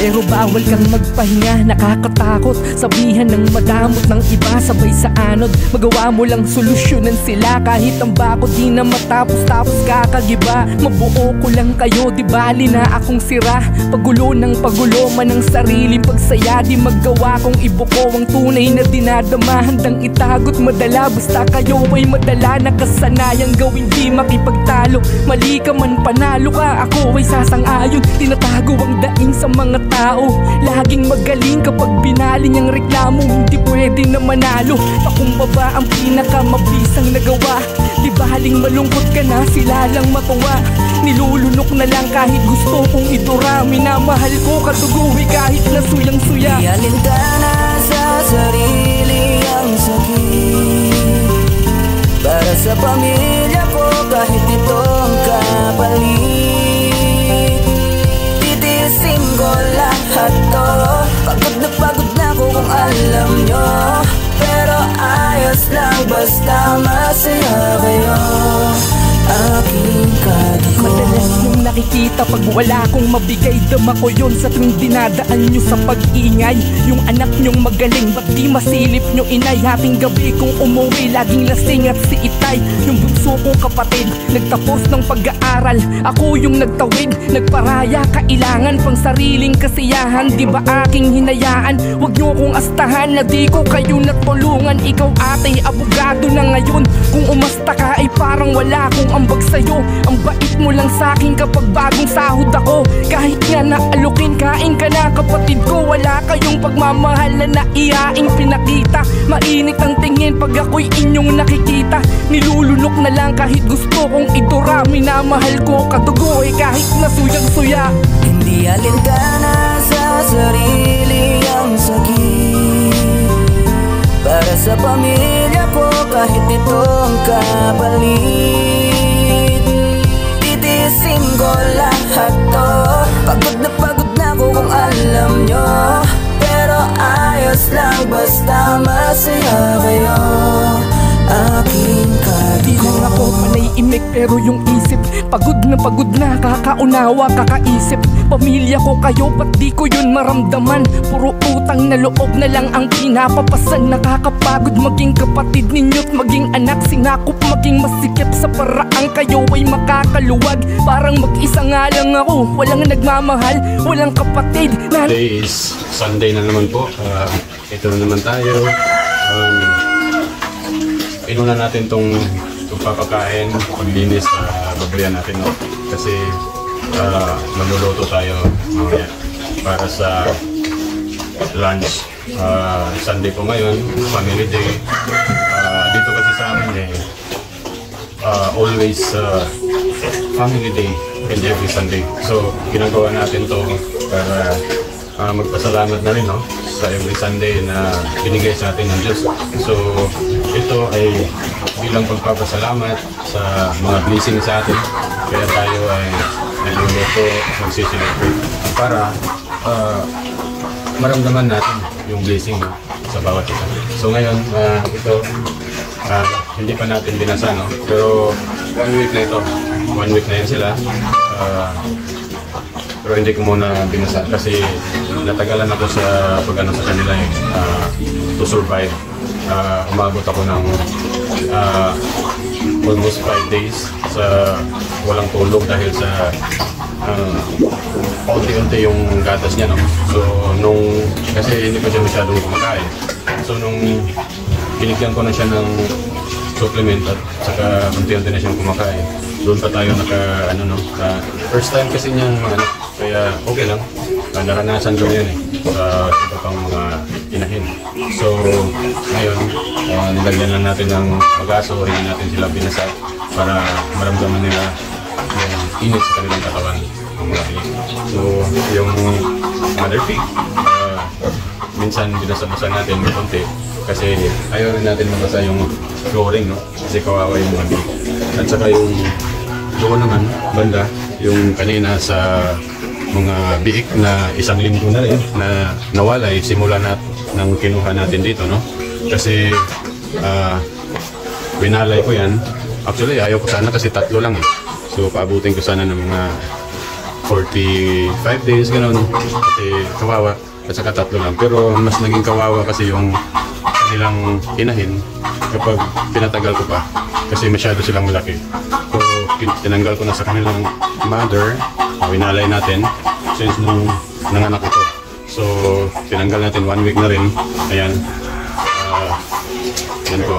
pero bawal kang magpahinga. Nakakatakot sabihan ng madamot ng iba, sabay sa anod. Magawa mo lang solusyonan sila, kahit ang bakod di na matapos tapos kakagiba. Mabuo ko lang kayo, di bali na akong sira. Pagulo ng pagulo man ang sarili, pagsaya di magawa kong ibuko ang tunay na dinadama. Handang itagot madala, basta kayo ay madala. Nakasanayang gawin di makipagtalo, mali ka man panalo ka, ako ay sasang-ayon. Tinatago ang daing sa mga tao, laging magaling kapag binaling ang reklamo. Hindi pwede na manalo, pakumbaba ang pinakamabisang nagawa. Di baling malungkot ka na, sila lang matuwa. Nilulunok na lang kahit gusto kong idura. Minamahal ko katuguhi kahit na suyang-suya. Di alintana sa sarili ang sakit, para sa pamilya ko kahit ito ang kapalit. Titiisin ko lahat to, pagod na ako kung alam nyo. Pero ayos lang basta masaya kayo, aking kadugo. Madalas yung nakikita pag wala akong mabigay, dama ko yun sa tuwing dinadaan nyo sa pag-ingay. Yung anak nyong magaling, ba't di masilip nyo inay? Hating gabi kong umuwi, laging lasing at si itay. Yung bunso kong kapatid, nagtapos ng pag-aaral, ako yung nagtawid, nagparaya. Kailangan pang sariling kasiyahan, di ba aking hinayaan? Huwag nyo kong astahan na di ko kayo natulungan. Ikaw ate, abogado na ngayon, kung umasta ka ay parang wala akong ambag sa'yo. Ang bait mo lang sa'kin kapag bagong sahod ako, kahit nga naalukin, kain ka na kapatid ko. Wala kayong pagmamahal na naihaing pinakita. Mainit ang tingin pag ako'y inyong nakikita. Nilulunok na lang kahit gusto kong idura. Minamahal ko katugo kahit na suyang-suya. Hindi alintana sa sarili ang sakit, para sa pamilya ko kahit ito ang kapalit. Titiisin ko lahat to, pagod na ako kung alam nyo. Pero ayos lang basta masaya kayo, aking Di lang ako panay imik pero yung isip pagod na, kakaunawa, kakaisip. Pamilya ko kayo, ba't di ko yun maramdaman? Puro utang na loob na lang ang pinapapasan. Nakakapagod maging kapatid ninyo't maging anak. Sinakop maging masikip sa paraang kayo ay makakaluwag. Parang mag-isa nga lang ako, walang nagmamahal, walang kapatid na... Today is Sunday na naman po. Ito na naman tayo. Inuna natin itong papakain, paglinis sa babayan natin, no? Kasi magluluto tayo mamaya para sa lunch. Sunday po ngayon, family day. Dito kasi sa amin always family day and every Sunday. So ginagawa natin to para magpasalamat na rin, no? Sa every Sunday na binigay sa atin ng Diyos. So ito ay bilang pagpapasalamat sa mga blessing sa atin, kaya tayo ay nagluluto, magsiselebrate para maramdaman natin yung blessing, no, sa bawat isa. So ngayon, ito hindi pa natin binasa, no? Pero 1 week na ito, 1 week na yan sila. Pero hindi ko muna binasa kasi natagalan ako sa pag-ano sa kanila, to survive. Umabot ako ng almost 5 days sa walang tulog dahil sa unti-unti yung gatas niya, no? So kasi hindi pa siya masyadong kumakain. So nung binigyan ko na siya ng supplement at saka unti-unti na siyang kumakain, doon pa tayo first time kasi niyang kaya okay lang. Naranasan ko yan sa iba pang mga inahin. So ngayon, nilagyan lang natin ng magaso, hindi natin sila binasa para maramdaman nila yung init sa kanilang katawan. So yung mother pig, minsan binasa-basa natin ng konti kasi ayaw rin natin mabasa yung flooring, no? Kasi kawawa yung mga big. At saka yung doon naman, banda, yung kanina sa mga biik na 1 linggo na rin na nawalay simula ng kinuha natin dito, no? Kasi binalay ko yan. Actually ayaw ko sana kasi 3 lang, eh. So paabutin ko sana ng mga 45 days, ganun. Kasi kawawa. At saka 3 lang. Pero mas naging kawawa kasi yung kanilang inahin kapag pinatagal ko pa. Kasi masyado silang malaki. So, tinanggal ko na sa kanilang mother. Winalay natin since nung nanganak ito. So, tinanggal natin 1 week na rin. Ayan. Yan po.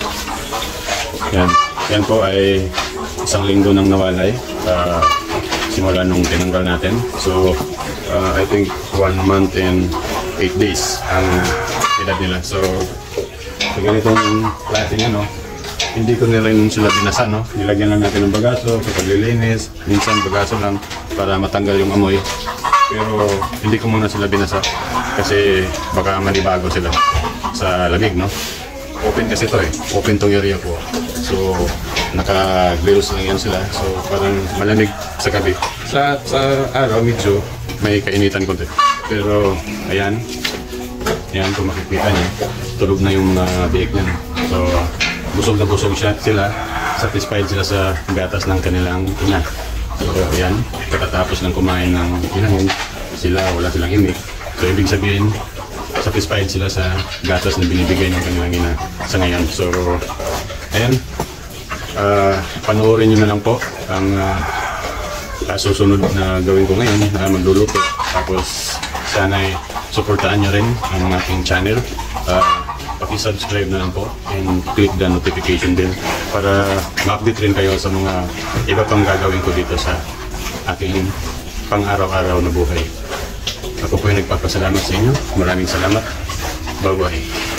Yan po ay 1 linggo nang nawalay. Simula nung tinanggal natin. So, I think 1 month and 8 days ang edad nila. So, sa ganitong klaseng hindi ko na rin sila binasa, no? Nilagyan lang natin ng bagaso kapag lilinis. Minsan bagaso lang para matanggal yung amoy. Pero hindi ko muna sila binasa kasi baka manibago sila sa lamig, no? Open kasi ito open tong area ko. So, naka-grills lang yan sila. So, parang malamig sa gabi. Sa araw, medyo may kainitan konti. Pero, ayan. Ayan, kung makikita niyo, tulog na yung biik niya. So, busog na busog sila. Satisfied sila sa gatas ng kanilang ina. So, ayan. Pagkatapos ng kumain ng inahon, wala silang imik. So, ibig sabihin, satisfied sila sa gatas na binibigay ng kanilang ina sa ngayon. So, ayan. Panoorin nyo na lang po ang susunod na gawin ko ngayon, magluluto. Tapos sana'y supportaan nyo rin ang aking channel. Paki-subscribe na lang po and click the notification bell para ma-update rin kayo sa mga iba pang gagawin ko dito sa aking pang-araw-araw na buhay. Ako po yung nagpapasalamat sa inyo. Maraming salamat. Bye-bye.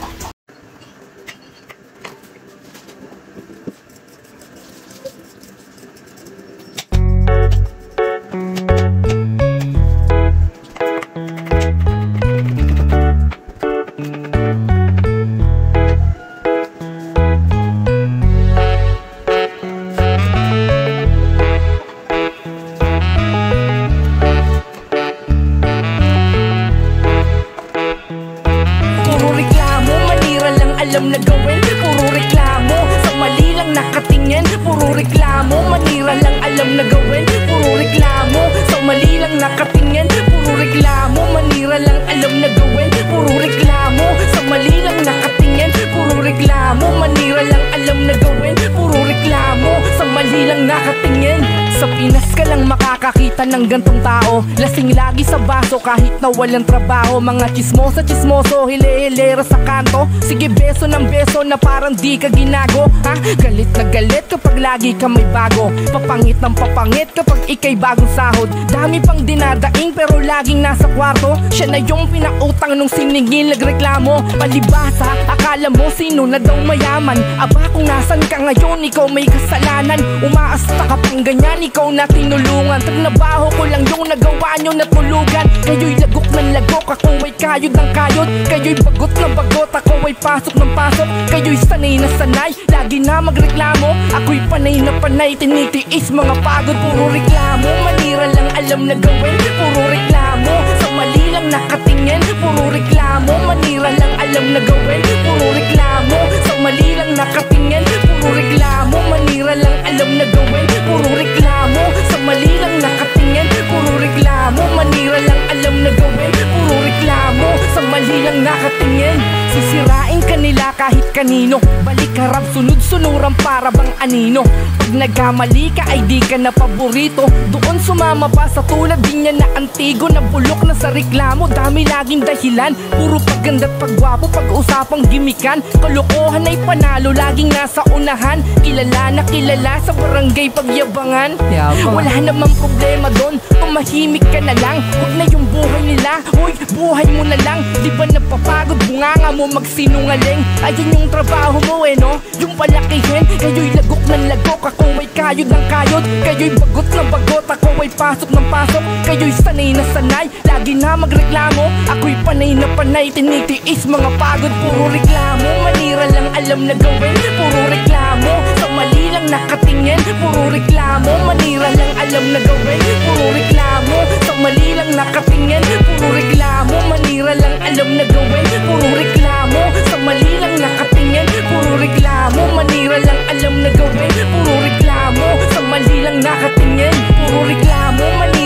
Alam na gawin, puro reklamo. Sa mali lang nakatingin, puro reklamo. Manira lang alam na gawin, puro reklamo. Sa mali lang nakatingin, puro reklamo. Manira lang alam na gawin, puro reklamo. Sa mali lang nakatingin, puro reklamo. Manira lang alam na gawin, puro reklamo. Sa mali lang nakatingin. Sa Pinas ka lang makakakita ng gantong tao, lasing lagi sa baso kahit na walang trabaho. Mga chismosa, hile-hilera sa kanto. Sige beso ng beso na parang di ka ginago. Galit na galit kapag lagi ka may bago. Papangit ng papangit kapag ikay bagong sahod. Dami pang dinadaing pero laging nasa kwarto. Siya na yung pinautang nung siningil nagreklamo. Palibasa, akala mo sino na daw mayaman. Aba kung nasan ka ngayon, ikaw may kasalanan. Umaasta ka pang ganyan, ikaw na tinulungan. Tagnabaho ko lang yung nagawa nyo na tulugan. Kayo'y lagok ng lagok, ako ay kayod ng kayod. Kayo'y bagot ng bagot, ako ay pasok ng pasok. Kayo'y sanay na sanay, lagi na magreklamo. Ako'y panay na panay, tinitiis mga pagod. Puro reklamo, manira lang alam na gawin. Puro reklamo, sa mali lang nakatingin. Puro reklamo, manira lang alam na gawin. Puro reklamo, sa mali lang nakatingin. Puro reklamo, manira lang alam na gawin. Puro reklamo, sa mali lang nakatingin. Puro reklamo, manira lang alam na gawin. Puro reklamo, sa mali lang nakatingin. Sisirain kanila kahit kanino. Balik harap sunod-sunuran para bang anino. Pag nagkamali ka ay di ka na paborito. Doon sumama pa sa tulad din niya na antigo. Na bulok na sa reklamo, dami laging dahilan. Puro paganda't pagwapo, pag-usapang gimikan. Kalokohan ay panalo, laging nasa unahan. Kilala na kilala sa barangay pagyabangan. Wala namang problema doon, tumahimik ka na lang. Huwag na yung buhay nila, uy, buhay mo na lang. Di ba napapagod, bunganga mo magsinungaling. Ayan yung trabaho mo no, yung palakihin. Kayo'y lagok ng lagok, ako ay kayod ng kayod. Kayo'y bagot ng bagot, ako ay pasok ng pasok. Kayo'y sanay na sanay, lagi na magreklamo. Ako'y panay na panay, tinitiis mga pagod. Puro reklamo, manira lang alam na gawin. Puro reklamo, sa mali lang nakatingin. Puro reklamo, manira lang alam na gawin. Puro reklamo, sa mali lang nakatingin. Puro reklamo, manira lang alam na gawin. Puro reklamo, sa mali lang nakatingin. Puro reklamo, manira lang alam na gawin. Puro reklamo, sa mali lang nakatingin. Puro reklamo, manira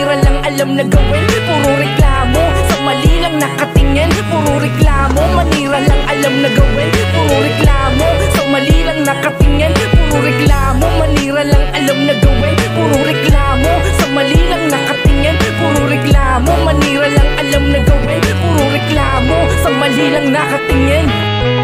alam na gawin, puro reklamo. Sa mali lang nakatingin, puro reklamo. Manira lang alam na gawin, puro reklamo. Sa mali lang nakatingin, puro reklamo. Manira lang alam na gawin, puro reklamo. Sa mali lang nakatingin, puro reklamo. Manira lang alam na gawin, puro reklamo. Sa mali lang nakatingin.